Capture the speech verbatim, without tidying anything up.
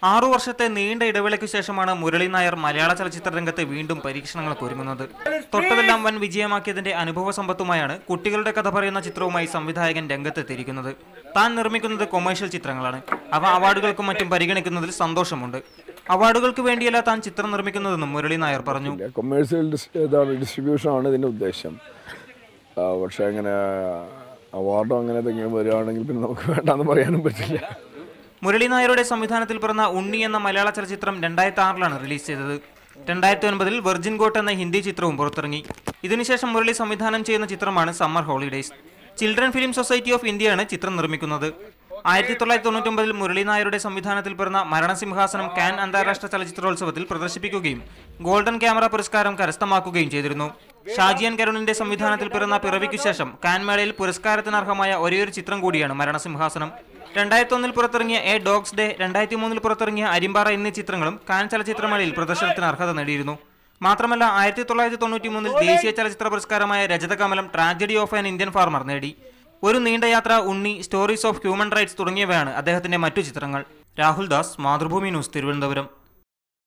ആറു വർഷത്തെ നീണ്ട ഇടവേളയ്ക്കു ശേഷമാണ് മുരളി നായർ മലയാള ചലച്ചിത്ര രംഗത്ത് വീണ്ടും പരീക്ഷണങ്ങൾക്ക് ഒരുങ്ങുന്നത്. തൊട്ടതെല്ലാം വൻ വിജയമാക്കിയതിന്റെ അനുഭവ സമ്പത്തുമായാണ് കുട്ടികളുടെ കഥ പറയുന്ന ചിത്രവുമായി സംവിധായകൻ രംഗത്തെത്തിയിരിക്കുന്നത്. താൻ നിർമ്മിക്കുന്നത് കൊമേഴ്ഷ്യൽ ചിത്രങ്ങളാണ്. അവ അവാർഡുകൾക്കും മറ്റും പരിഗണിക്കുന്നതിൽ സന്തോഷമുണ്ട്. അവാർഡുകൾക്ക് വേണ്ടിയല്ല താൻ ചിത്രം നിർമ്മിക്കുന്നതെന്നും മുരളി നായർ പറഞ്ഞു. കൊമേഴ്ഷ്യൽ ഡിസ്ട്രിബ്യൂഷൻ ആണ് ഇതിന്റെ ഉദ്ദേശം. പക്ഷേ അങ്ങനെ അവാർഡോ അങ്ങനെ എന്തെങ്കിലും വരികയാണെങ്കിൽ പിന്നെ നമുക്ക് വേണ്ടാന്ന് പറയാനും പറ്റില്ല. മുരളി നായരുടെ സംവിധാനത്തിൽ പിറന്ന ഉണ്ണി എന്ന മലയാള ചലച്ചിത്രം രണ്ടായിരത്തി ആറിലാണ് റിലീസ് ചെയ്തത്. രണ്ടായിരത്തി ഒൻപതിൽ വെർജിൻ ഗോട്ട് എന്ന ഹിന്ദി ചിത്രവും പുറത്തിറങ്ങി. ഇതിനുശേഷം മുരളി സംവിധാനം ചെയ്യുന്ന ചിത്രമാണ് summer holidays. Children film society of ഇന്ത്യയാണ് ചിത്രം നിർമ്മിക്കുന്നത്. ആയിരത്തി തൊള്ളായിരത്തി തൊണ്ണൂറ്റി ഒമ്പതിൽ മുരളി നായരുടെ സംവിധാനത്തിൽ പിറന്ന മരണ സിംഹാസനം കാൻ അന്താരാഷ്ട്ര ചലച്ചിത്രോത്സവത്തിൽ പ്രദർശിപ്പിക്കുകയും ഗോൾഡൻ ക്യാമറ പുരസ്കാരം കരസ്ഥമാക്കുകയും ചെയ്തിരുന്നു. ഷാജിയൻ കരുണിന്റെ സംവിധാനത്തിൽ പിറന്ന പിറവിക്കു ശേഷം കാൻ മേളയിൽ പുരസ്കാരത്തിനർഹമായ ഒരേയൊരു ചിത്രം കൂടിയാണ് മരണ സിംഹാസനം. രണ്ടായിരത്തി ഒന്നിൽ പുറത്തിറങ്ങിയ എ ഡോഗ്സ് ഡേ, രണ്ടായിരത്തി മൂന്നിൽ പുറത്തിറങ്ങിയ അരിമ്പാറ എന്നീ ചിത്രങ്ങളും കാൻ ചലച്ചിത്രമേളയിൽ പ്രദർശനത്തിന് അർഹത നേടിയിരുന്നു. മാത്രമല്ല ആയിരത്തി തൊള്ളായിരത്തി തൊണ്ണൂറ്റി മൂന്നിൽ ദേശീയ ചലച്ചിത്ര പുരസ്കാരമായ രജതകമലം tragedy of an Indian farmer നേടി. Oru Neenda Yathra, Unni, stories of human rights തുടങ്ങിയവയാണ് അദ്ദേഹത്തിന്റെ മറ്റു ചിത്രങ്ങൾ. രാഹുൽ ദാസ്, മാതൃഭൂമി ന്യൂസ്, തിരുവനന്തപുരം.